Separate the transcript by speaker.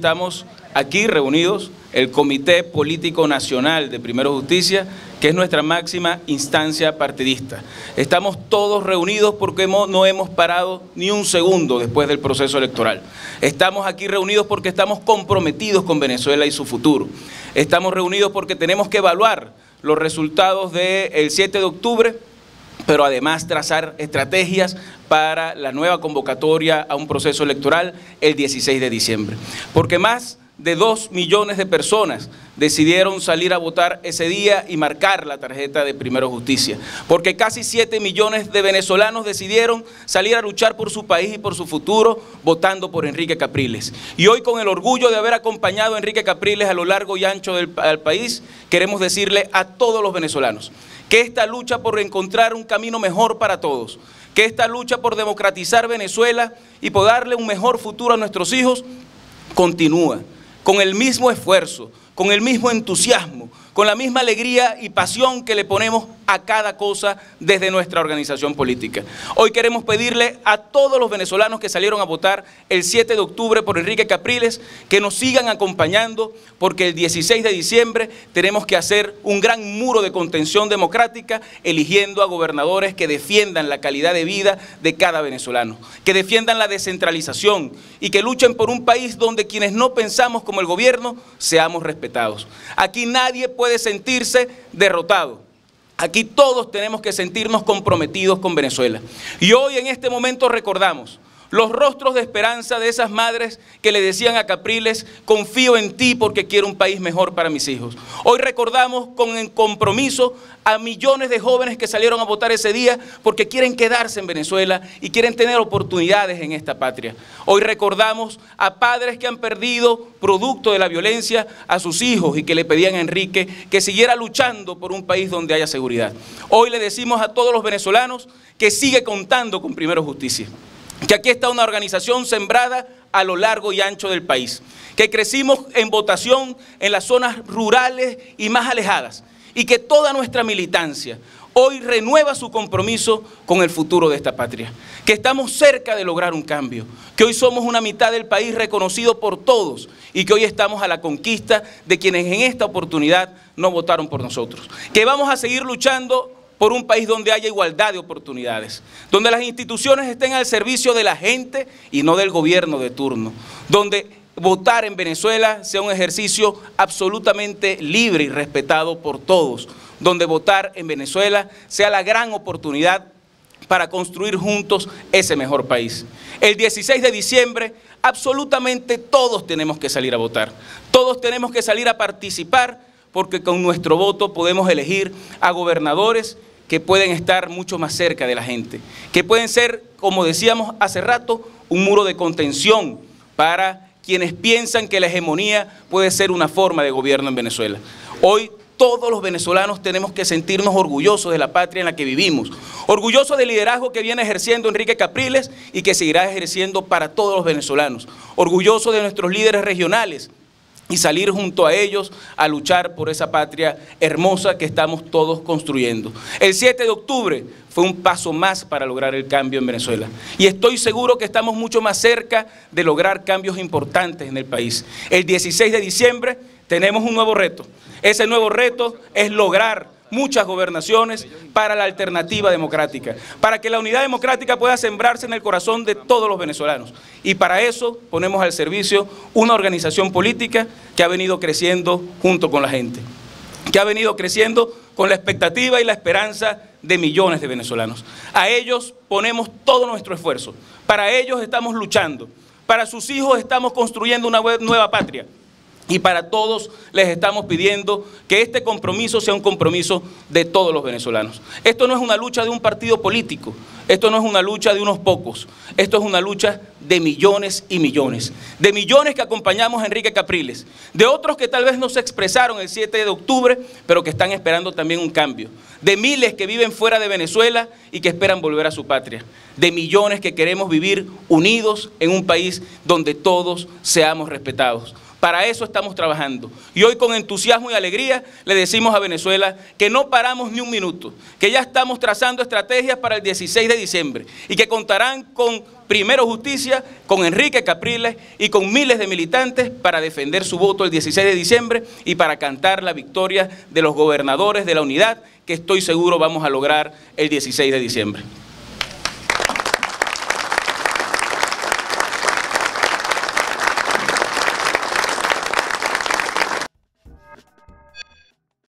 Speaker 1: Estamos aquí reunidos, el Comité Político Nacional de Primero Justicia, que es nuestra máxima instancia partidista. Estamos todos reunidos porque no hemos parado ni un segundo después del proceso electoral. Estamos aquí reunidos porque estamos comprometidos con Venezuela y su futuro. Estamos reunidos porque tenemos que evaluar los resultados del 7 de octubre, pero además trazar estrategias para la nueva convocatoria a un proceso electoral el 16 de diciembre. Porque más de 2 millones de personas decidieron salir a votar ese día y marcar la tarjeta de Primero Justicia. Porque casi 7 millones de venezolanos decidieron salir a luchar por su país y por su futuro votando por Enrique Capriles. Y hoy, con el orgullo de haber acompañado a Enrique Capriles a lo largo y ancho del país, queremos decirle a todos los venezolanos que esta lucha por encontrar un camino mejor para todos, que esta lucha por democratizar Venezuela y por darle un mejor futuro a nuestros hijos, continúa con el mismo esfuerzo, con el mismo entusiasmo, con la misma alegría y pasión que le ponemos a cada cosa desde nuestra organización política. Hoy queremos pedirle a todos los venezolanos que salieron a votar el 7 de octubre por Enrique Capriles que nos sigan acompañando, porque el 16 de diciembre tenemos que hacer un gran muro de contención democrática, eligiendo a gobernadores que defiendan la calidad de vida de cada venezolano, que defiendan la descentralización y que luchen por un país donde quienes no pensamos como el gobierno seamos respetados. Aquí nadie puede sentirse derrotado. Aquí todos tenemos que sentirnos comprometidos con Venezuela. Y hoy, en este momento, recordamos los rostros de esperanza de esas madres que le decían a Capriles: confío en ti porque quiero un país mejor para mis hijos. Hoy recordamos con el compromiso a millones de jóvenes que salieron a votar ese día porque quieren quedarse en Venezuela y quieren tener oportunidades en esta patria. Hoy recordamos a padres que han perdido, producto de la violencia, a sus hijos y que le pedían a Enrique que siguiera luchando por un país donde haya seguridad. Hoy le decimos a todos los venezolanos que sigue contando con Primero Justicia, que aquí está una organización sembrada a lo largo y ancho del país, que crecimos en votación en las zonas rurales y más alejadas, y que toda nuestra militancia hoy renueva su compromiso con el futuro de esta patria, que estamos cerca de lograr un cambio, que hoy somos una mitad del país reconocido por todos y que hoy estamos a la conquista de quienes en esta oportunidad no votaron por nosotros, que vamos a seguir luchando por un país donde haya igualdad de oportunidades, donde las instituciones estén al servicio de la gente y no del gobierno de turno, donde votar en Venezuela sea un ejercicio absolutamente libre y respetado por todos, donde votar en Venezuela sea la gran oportunidad para construir juntos ese mejor país. El 16 de diciembre absolutamente todos tenemos que salir a votar, todos tenemos que salir a participar, porque con nuestro voto podemos elegir a gobernadores que pueden estar mucho más cerca de la gente, que pueden ser, como decíamos hace rato, un muro de contención para quienes piensan que la hegemonía puede ser una forma de gobierno en Venezuela. Hoy todos los venezolanos tenemos que sentirnos orgullosos de la patria en la que vivimos, orgullosos del liderazgo que viene ejerciendo Enrique Capriles y que seguirá ejerciendo para todos los venezolanos, orgullosos de nuestros líderes regionales, y salir junto a ellos a luchar por esa patria hermosa que estamos todos construyendo. El 7 de octubre fue un paso más para lograr el cambio en Venezuela. Y estoy seguro que estamos mucho más cerca de lograr cambios importantes en el país. El 16 de diciembre tenemos un nuevo reto. Ese nuevo reto es lograr muchas gobernaciones para la alternativa democrática, para que la unidad democrática pueda sembrarse en el corazón de todos los venezolanos. Y para eso ponemos al servicio una organización política que ha venido creciendo junto con la gente, que ha venido creciendo con la expectativa y la esperanza de millones de venezolanos. A ellos ponemos todo nuestro esfuerzo, para ellos estamos luchando, para sus hijos estamos construyendo una nueva patria. Y para todos les estamos pidiendo que este compromiso sea un compromiso de todos los venezolanos. Esto no es una lucha de un partido político, esto no es una lucha de unos pocos, esto es una lucha de millones y millones, de millones que acompañamos a Enrique Capriles, de otros que tal vez no se expresaron el 7 de octubre, pero que están esperando también un cambio, de miles que viven fuera de Venezuela y que esperan volver a su patria, de millones que queremos vivir unidos en un país donde todos seamos respetados, Para eso estamos trabajando. Y hoy con entusiasmo y alegría le decimos a Venezuela que no paramos ni un minuto, que ya estamos trazando estrategias para el 16 de diciembre y que contarán con Primero Justicia, con Enrique Capriles y con miles de militantes para defender su voto el 16 de diciembre y para cantar la victoria de los gobernadores de la unidad que estoy seguro vamos a lograr el 16 de diciembre.